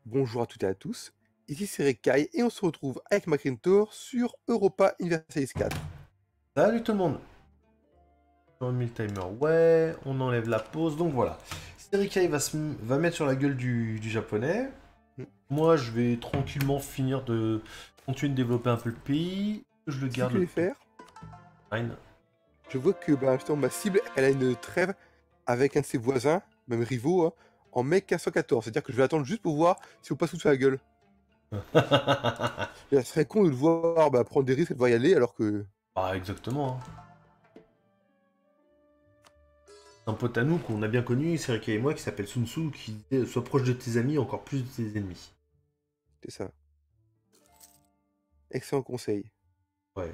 Bonjour à toutes et à tous, ici c'est Rekai et on se retrouve avec Macrintor sur Europa Universalis 4. Salut tout le monde. On a mis le timer, ouais, on enlève la pause, donc voilà. Serika il va mettre sur la gueule du japonais. Hmm. Moi je vais tranquillement finir de continuer de développer un peu le pays. Je le Ce que garde je le vais top faire, 9. je vois que justement, ma cible elle a une trêve avec un de ses voisins, même rivaux, hein, en mai 1514. C'est-à-dire que je vais attendre juste pour voir si on passe tout sur la gueule. Et ça serait con de le voir prendre des risques et de voir y aller alors que. Bah exactement, hein. Un pote à nous qu'on a bien connu, Serika et moi, qui s'appelle Sun Tzu, qui disait sois proche de tes amis, encore plus de tes ennemis. C'est ça. Excellent conseil. Ouais.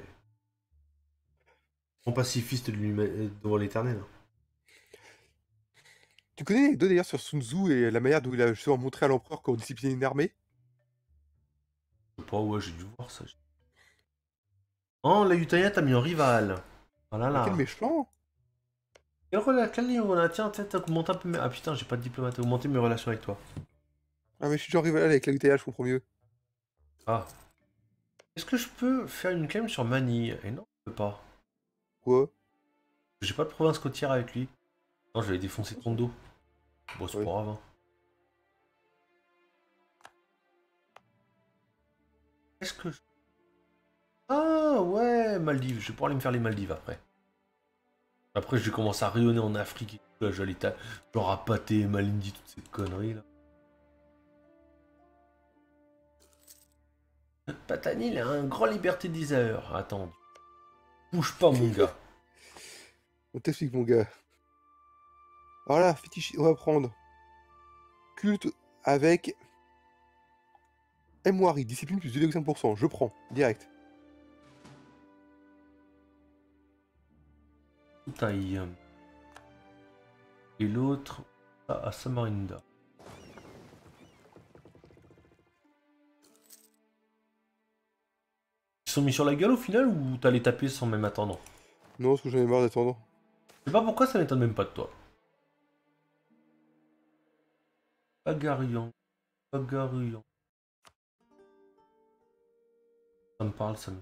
En pacifiste devant l'éternel. Tu connais l'anecdote d'ailleurs sur Sun Tzu et la manière dont il a justement montré à l'empereur comment discipliner une armée? Je sais pas, ouais, j'ai dû voir ça. Oh, la Utaya t'a mis en rival. Oh là Mais quel là. méchant! Quel niveau là? Tiens, augmente un peu mes... Ah putain, j'ai pas de diplomate, augmenter mes relations avec toi. Ah mais je suis genre rival avec la UTH, je comprends mieux. Ah. Est-ce que je peux faire une claim sur Manille? Et non, je peux pas. Quoi? J'ai pas de province côtière avec lui. Non, je vais défoncer ton dos. Bon, c'est pas Ouais. grave, hein. Est-ce que... Ah ouais, Maldives. Je vais pouvoir aller me faire les Maldives après. Après, je vais commencer à rayonner en Afrique et tout. Là, je vais aller genre à Pathé, Malindi, toutes ces conneries là. Patani, il a un grand liberté Desire. Attends, bouge pas, mon gars. On t'explique mon gars. Alors là, fétiche, on va prendre culte avec Moiri, discipline plus 2,5%. Je prends, direct. Taille. Et l'autre, à Samarinda. Ils sont mis sur la gueule au final ou t'as les taper sans même attendre? Non, parce que j'en ai marre d'attendre. Je sais pas pourquoi ça m'étonne même pas de toi. Agarian, Agarian. Ça me parle, ça me...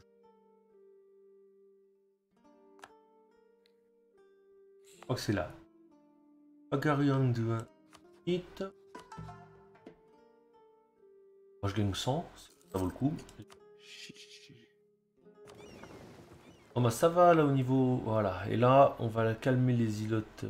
Je crois que c'est là. Agarian de 1 hit. Moi je gagne 100, ça vaut le coup. Oh bah ça va là au niveau... Voilà. Et là, on va calmer les îlotes.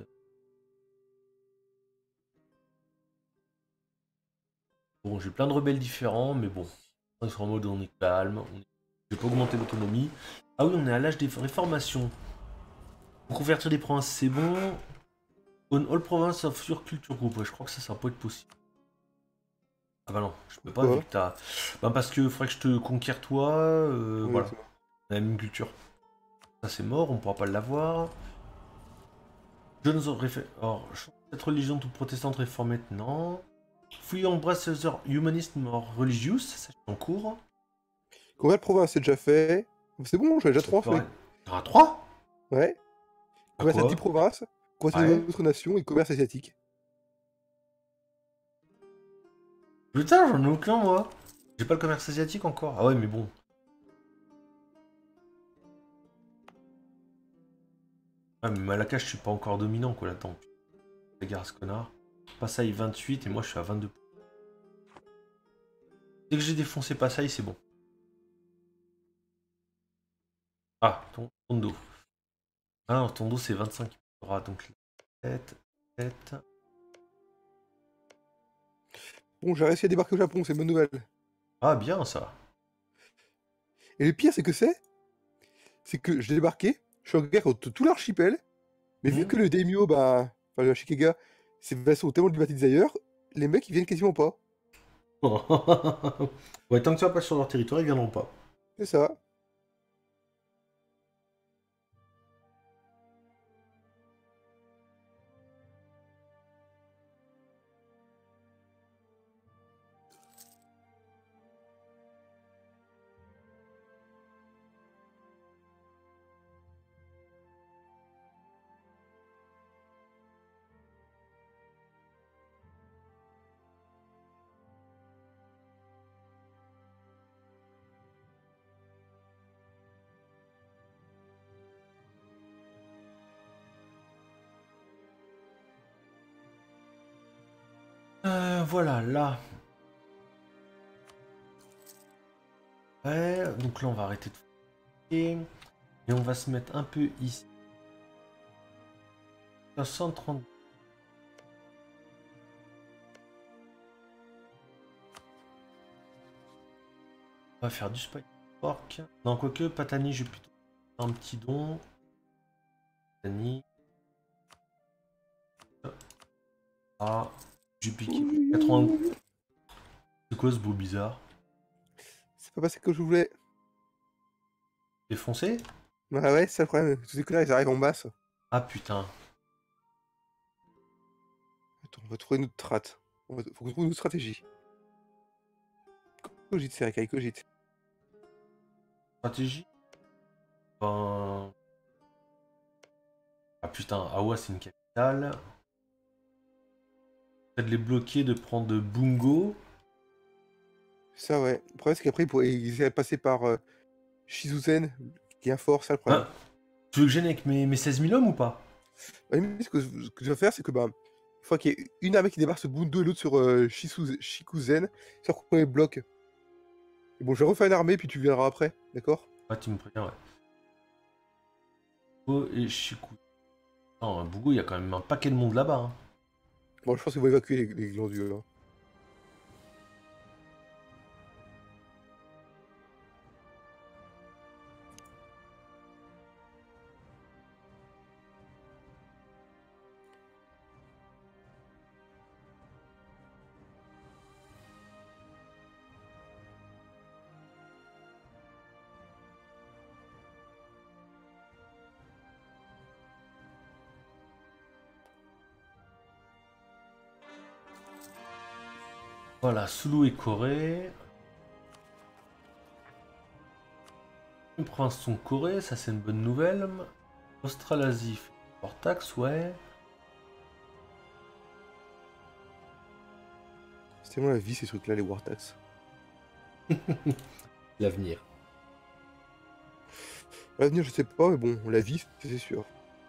Bon, j'ai plein de rebelles différents, mais bon. On est en mode on est calme. Je vais pas augmenter l'autonomie. Ah oui, on est à l'âge des réformations. Pour convertir des provinces, c'est bon. On all province of your culture group. Ouais, je crois que ça peut être possible. Ah bah non, je peux pas vu Pourquoi? que t'as... Bah parce que faudrait que je te conquière toi, Oui, voilà. c'est bon. On a la même culture. Ça c'est mort, on pourra pas l'avoir. Jones of Alors, cette religion toute protestante réformée, non. Free embrace other humanism or religious, ça c'est en cours. Combien de provinces c'est déjà fait? C'est bon, j'en ai déjà C'est 3 pareil. fait. T'en as 3? Ouais. À Commerce à 10 quoi? provinces, commerce avec Ouais. d'autres nations et commerce asiatique. Putain, j'en ai aucun moi. J'ai pas le commerce asiatique encore. Ah ouais, mais bon. Ah, mais Malakash, je suis pas encore dominant quoi là-dedans. Regarde ce connard. Passaï 28 et moi je suis à 22. Dès que j'ai défoncé Passaï, c'est bon. Ah, ton dos. Ah non, ton dos c'est 25. Donc 7, 7. Bon, j'ai réussi à débarquer au Japon, c'est une bonne nouvelle. Ah bien ça. Et le pire, c'est que j'ai débarqué, je suis en guerre contre tout l'archipel, mais vu Hmm. que le daimyo, enfin le Ashikaga, ses vassaux tellement de Desire, les mecs ils viennent quasiment pas. Ouais, tant que tu vas pas sur leur territoire, ils viendront pas. C'est ça. Voilà, là. Ouais, donc là on va arrêter de faire. Et on va se mettre un peu ici. 130. On va faire du spike pork. Non, quoique, Patani, je vais plutôt faire un petit don. Patani. Ah, j'ai piqué 80. C'est quoi ce beau bizarre? C'est pas passé que je voulais. Défoncé? Bah ouais, c'est ça le problème. Tous ces connards, ils arrivent en masse. Ah putain. Attends, on va trouver notre strat. Faut qu'on trouve une stratégie. Cogite, c'est Rekai, cogite. Stratégie? Ben... Ah putain, Awa c'est une capitale. Peut-être les bloquer de prendre Bungo. Ça, ouais. Le problème, c'est qu'après, ils essaient de passer par Shizuzen, qui est un fort, ça le problème. Ah, tu veux que j'aille avec mes 16 000 hommes ou pas? À la limite, ce que je vais faire, c'est que, bah, il faut qu'il y ait une armée qui débarque sur Bundo et l'autre sur Shikuzen, sur qu'on les bloque. Et bon, je vais refaire une armée, puis tu viendras après, d'accord? Ah, tu me préviens, ouais. Bungo et Shiku. Non, Bungo, il y a quand même un paquet de monde là-bas. Hein. Bon, je pense qu'ils vont évacuer les glandules. Hein. Voilà, Sulu et Corée. Les provinces sont Corée, ça c'est une bonne nouvelle. Australasie, hors taxe, ouais. C'est tellement la vie, ces trucs-là, les War Tax. L'avenir. L'avenir, je sais pas, mais bon, la vie, c'est sûr.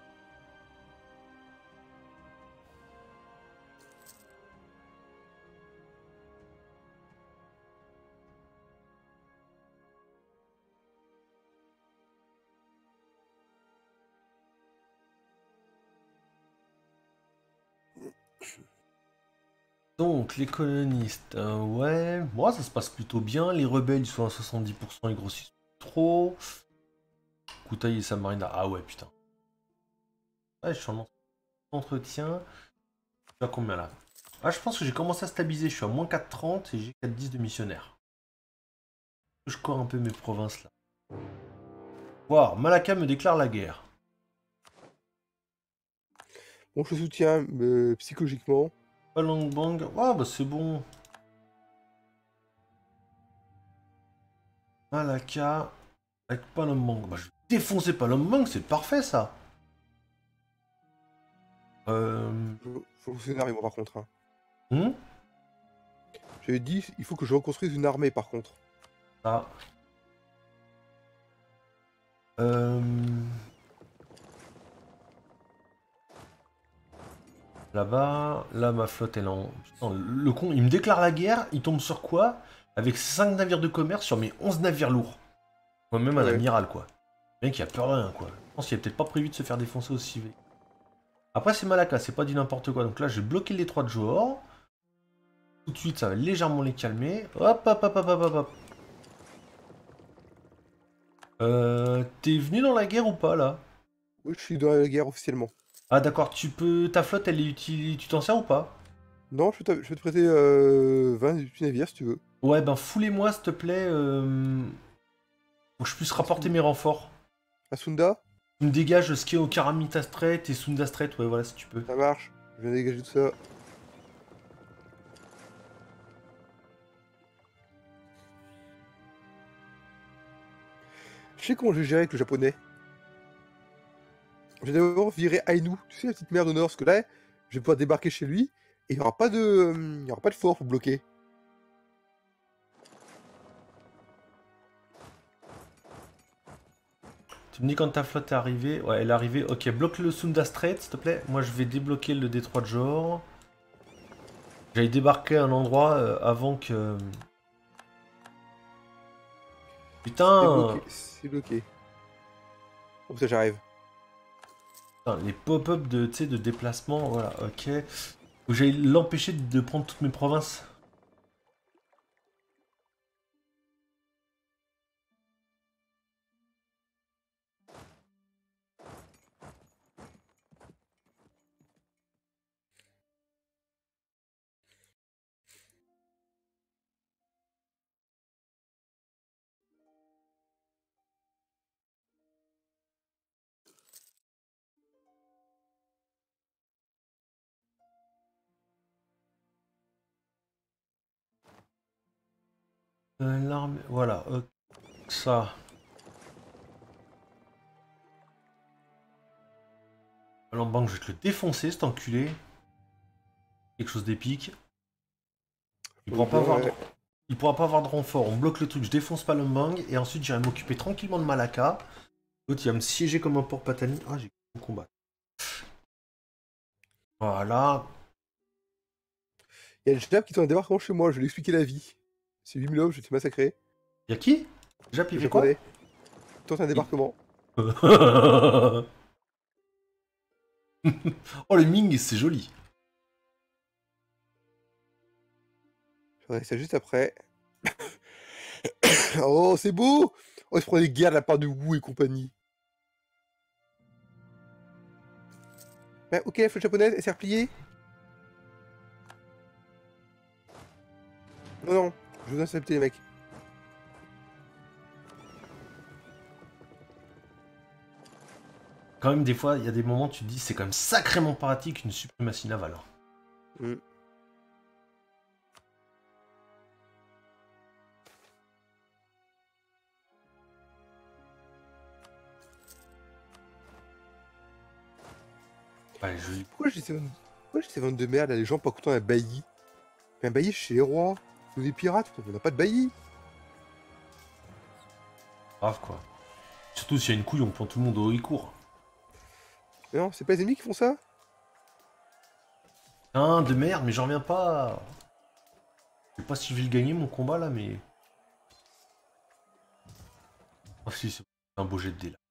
Donc, les colonistes, ouais. Moi, ça se passe plutôt bien. Les rebelles, ils sont à 70%, ils grossissent trop. Koutaï et Samarina, ah ouais, putain. Ouais, je suis en entretien. Je suis à combien là? Ah, je pense que j'ai commencé à stabiliser. Je suis à moins 4,30 et j'ai 4,10 de missionnaires. Je corps un peu mes provinces là. Voir, Malacca me déclare la guerre. Bon, je te soutiens psychologiquement. Palangbang, ah bah c'est bon. Malacca avec Palembang. Bah, je vais défoncer Palembang, c'est parfait ça. Faut construire une armée, moi, par contre. Hein. Hmm. J'avais dit, il faut que je reconstruise une armée, par contre. Ah. Là-bas, là ma flotte elle est en... Putain, le con, il me déclare la guerre, il tombe sur quoi? Avec 5 navires de commerce sur mes 11 navires lourds. Moi-même un Ouais. amiral quoi. Le mec il a peur de rien quoi. Je pense qu'il a peut-être pas prévu de se faire défoncer aussi vite. Après c'est Malacca, c'est pas dit n'importe quoi. Donc là j'ai bloqué les 3 de Johor. Tout de suite ça va légèrement les calmer. Hop hop hop hop hop hop. T'es venu dans la guerre ou pas là? Oui, je suis dans la guerre officiellement. Ah d'accord, tu peux... Ta flotte elle est utile... Tu t'en sers ou pas? Non, je vais te prêter 20 navires si tu veux. Ouais ben foulez-moi s'il te plaît. Pour que je puisse rapporter mes renforts. Asunda, Tu me dégages ce qui est au Karamita Strait et Sunda Strait, ouais voilà si tu peux. ça marche. Je viens dégager tout ça. Je sais comment je vais gérer avec le japonais. Je vais d'abord virer Ainu, tu sais la petite mer du nord, parce que là, je vais pouvoir débarquer chez lui, et il n'y aura pas de, il y aura pas de fort pour bloquer. Tu me dis quand ta flotte est arrivée. Ouais elle est arrivée. Ok bloque le Sunda Strait s'il te plaît. Moi je vais débloquer le détroit de Johor. J'allais débarquer à un endroit avant que... C'est Putain, bloqué, c'est bloqué. Comme ça j'arrive. putain, les pop-up de, tu sais, de déplacement, voilà, ok. Faut que j'aille l'empêcher de prendre toutes mes provinces. L'armée, voilà, ok, ça. Banque, je vais te le défoncer, cet enculé. Quelque chose d'épique. Il Je veux pourra pas bien, avoir de... ouais. Il pourra pas avoir de renfort. On bloque le truc, je défonce pas Lombang. Et ensuite, j'irai m'occuper tranquillement de Malacca. L'autre, il va me siéger comme un porc Patani. Ah, j'ai mon combat. Voilà. Il y a le Jap qui tente un débarquement chez moi, je vais lui expliquer la vie. C'est 8000 hommes, je vais te massacrer. Y'a qui? Déjà, il Le fait quoi? japonais. Il tente un débarquement. Oh, le Ming, c'est joli. Je ferai ça juste après. Oh, c'est beau! Oh, il se prend des guerres de la part de Wu et compagnie. Bah, ok, la flotte japonaise, elle s'est repliée. Non, non, je vous intercepter les mecs. Quand même, des fois, il y a des moments où tu te dis c'est quand même sacrément pratique une suprématie navale. Hmm. Ouais, joli. Pourquoi j'ai ces ventes de merde là, les gens pas contents d'un bailli? Mais un bailli chez les rois, nous des pirates, on n'a pas de bailli. Grave, quoi. Surtout s'il y a une couille, on prend tout le monde au court. Mais non, c'est pas les ennemis qui font ça? Putain, de merde, mais j'en reviens pas. Je sais pas si je vais le gagner, mon combat, là, mais... Ah si, c'est un beau jet de dés, là.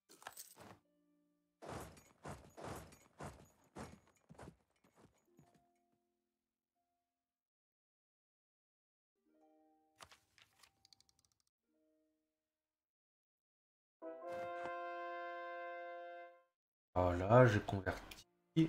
Voilà, j'ai converti.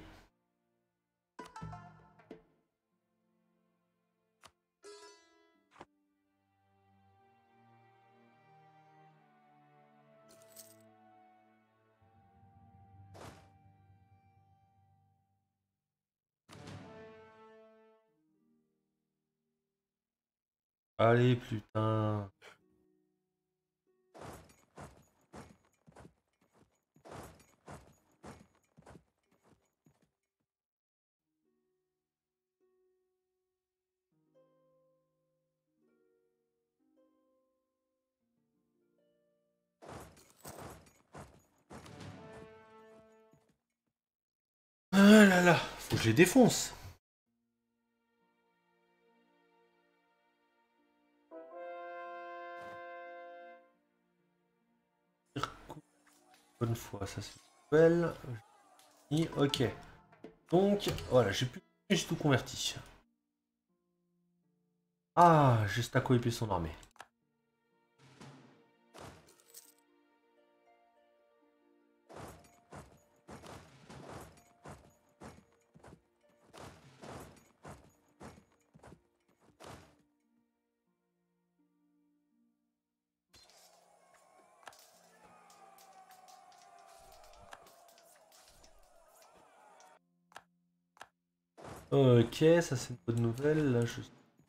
Allez, putain. Ah là là, faut que je les défonce. Bonne fois, ça c'est nouvelle. Ok. Donc, voilà, j'ai tout converti. Ah, juste à coéper son armée. Ok, ça c'est une bonne nouvelle. Là, je...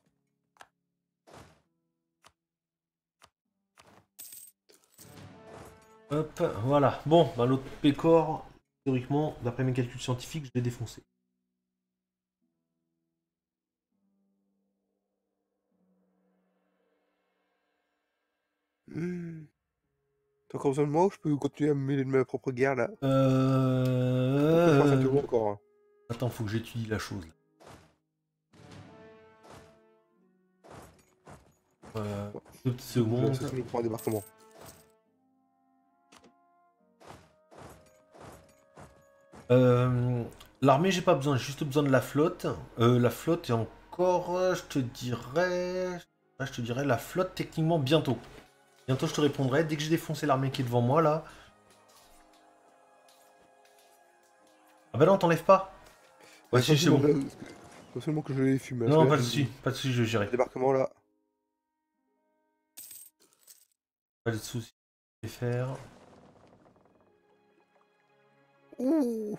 Hop, voilà. Bon, bah, l'autre Pécor, théoriquement, d'après mes calculs scientifiques, je l'ai défoncé. Hmm. T'as encore besoin de moi ou je peux continuer à me mêler de ma propre guerre là? Après, je fasse un tour encore, hein. Attends, faut que j'étudie la chose. Là. 2 petites J'ai secondes. l'impression pour un débarquement. L'armée, j'ai pas besoin, j'ai juste besoin de la flotte. La flotte est encore, je te dirais... je te dirais la flotte techniquement bientôt. Bientôt je te répondrai, dès que j'ai défoncé l'armée qui est devant moi là. Ah bah non, t'enlèves pas. Ouais, si, c'est bon. Faut seulement que je les fume. Non, pas de soucis, je vais gérer. Débarquement là. Pas de soucis, je vais faire. Ouh.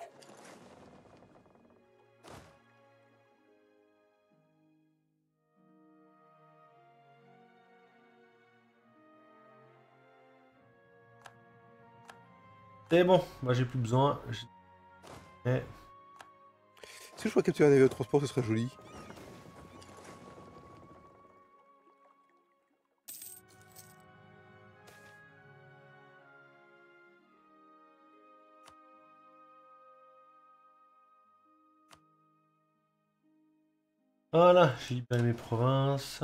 C'est bon, bah j'ai plus besoin. Si je pourrais capturer un navire de transport, ce serait joli. Voilà, j'ai libéré mes provinces.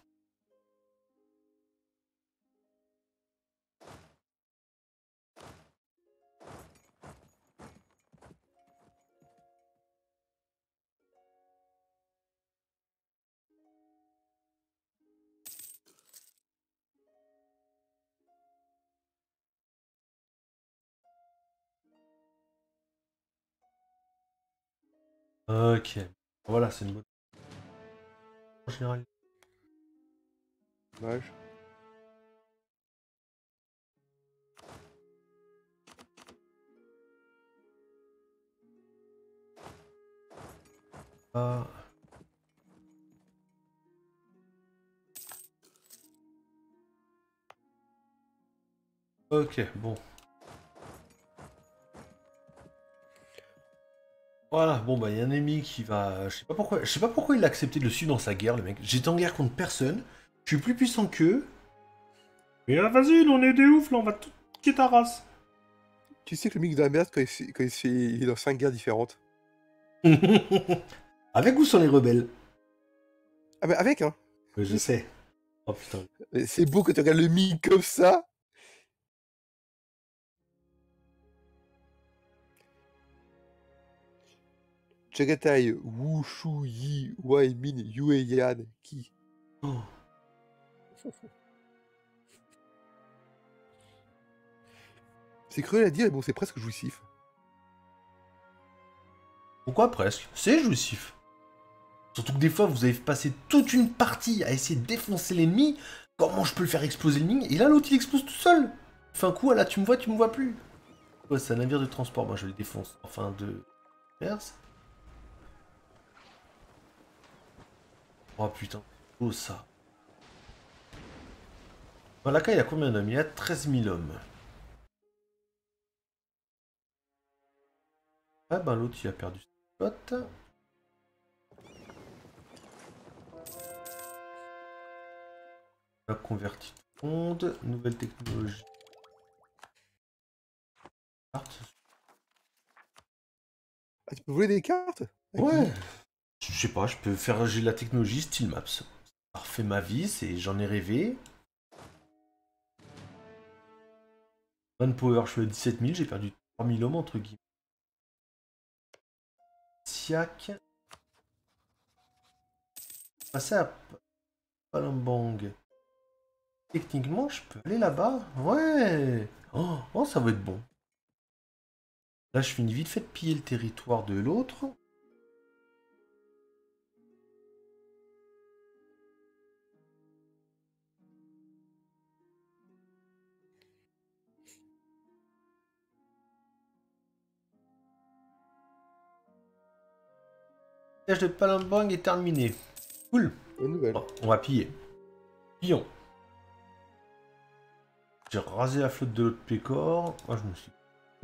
Ok, voilà, c'est une bonne... En général. Dommage. Ah. Ok, bon. Voilà, bon bah il y a un ennemi qui va... Je sais pas pourquoi il a accepté de le suivre dans sa guerre, le mec. J'étais en guerre contre personne, je suis plus puissant qu'eux. Mais là, vas-y, on est des ouf, là, on va tout quitter ta race. Tu sais que le mix de la merde, il est dans 5 guerres différentes. Avec ou sans les rebelles? Ah, mais avec, hein. Ouais, je sais. Oh putain. C'est beau quand tu regardes le mix comme ça. Chagatai, Wu, Shu, Yi, Wai, Min, Yue, Yan, Ki. Oh. C'est cruel à dire, mais bon, c'est presque jouissif. Pourquoi presque? C'est jouissif. Surtout que des fois, vous avez passé toute une partie à essayer de défoncer l'ennemi. Comment je peux le faire exploser l'ennemi? Et là, l'autre, il explose tout seul. Il fait un coup, là, tu me vois plus. Ouais, c'est un navire de transport. Moi, je le défonce. Enfin, de... Perse. Oh putain, oh ça. Malaka, il y a combien d'hommes? Il y a 13 000 hommes. Ah ben l'autre, il a perdu sa flotte. On a converti tout le monde. Nouvelle technologie. Carte. Ah, tu peux voler des cartes? Ouais. Je sais pas, je peux faire... J'ai la technologie Steel Maps. Ça refait ma vie, j'en ai rêvé. Manpower, je suis à 17 000, j'ai perdu 3 000 hommes entre guillemets. Siak. Passer à Palembang. Techniquement, je peux aller là-bas. Ouais. Oh, ça va être bon. Là, je finis vite fait de piller le territoire de l'autre. Le siège de Palembang est terminé. Cool. Bonne nouvelle. Bon, on va piller. Pillons. J'ai rasé la flotte de l'autre Pécor. Moi, je me suis...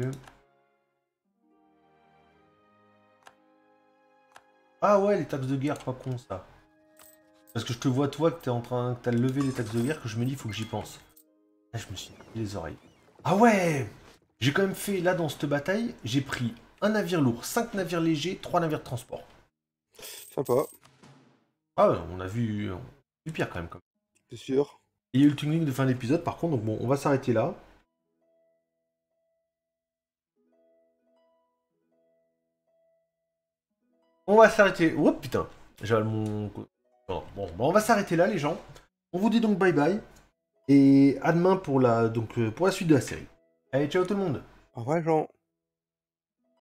Ah ouais, les taxes de guerre, pas con ça. Parce que je te vois toi que t'es en train... que t'as levé les taxes de guerre, que je me dis, il faut que j'y pense. Là, je me suis mis les oreilles. Ah ouais! J'ai quand même fait, là, dans cette bataille, j'ai pris un navire lourd, 5 navires légers, 3 navires de transport. Sympa. Ah ouais, on a vu du pire quand même. C'est sûr. Il y a eu le tuning de fin d'épisode par contre, donc bon, on va s'arrêter là. On va s'arrêter. Oh putain, j'avale mon. Non, bon, bah, on va s'arrêter là, les gens. On vous dit donc bye bye. Et à demain pour la suite de la série. Allez, ciao tout le monde. Au revoir, Jean.